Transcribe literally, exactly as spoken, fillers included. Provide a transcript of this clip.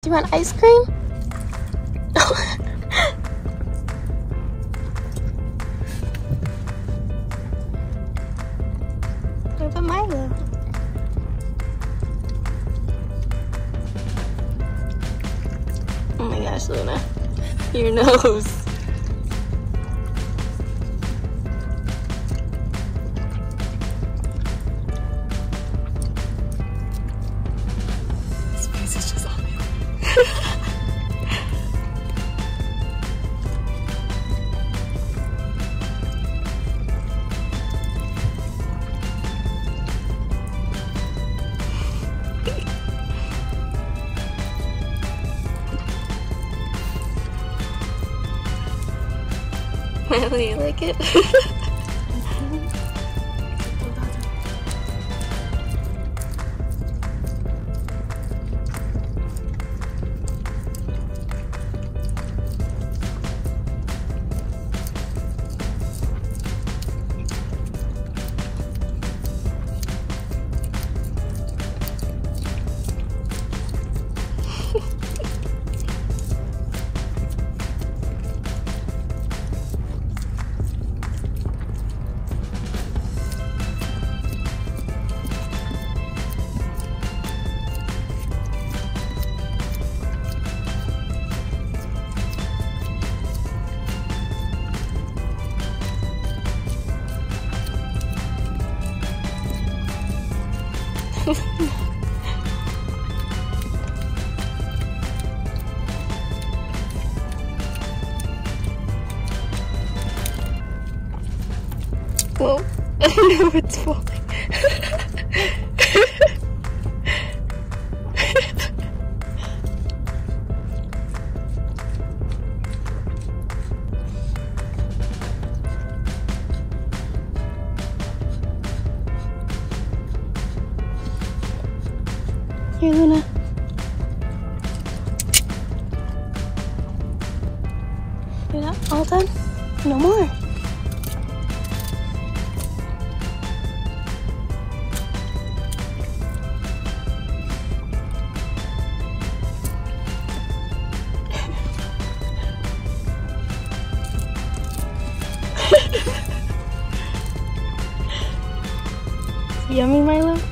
you want ice cream? What about Milo? Oh my gosh, Luna. Your nose. His face is just on it. Milo, you like it? Whoa, I know it's falling. Here, Luna. You're not all done? No more. Yummy, Milo?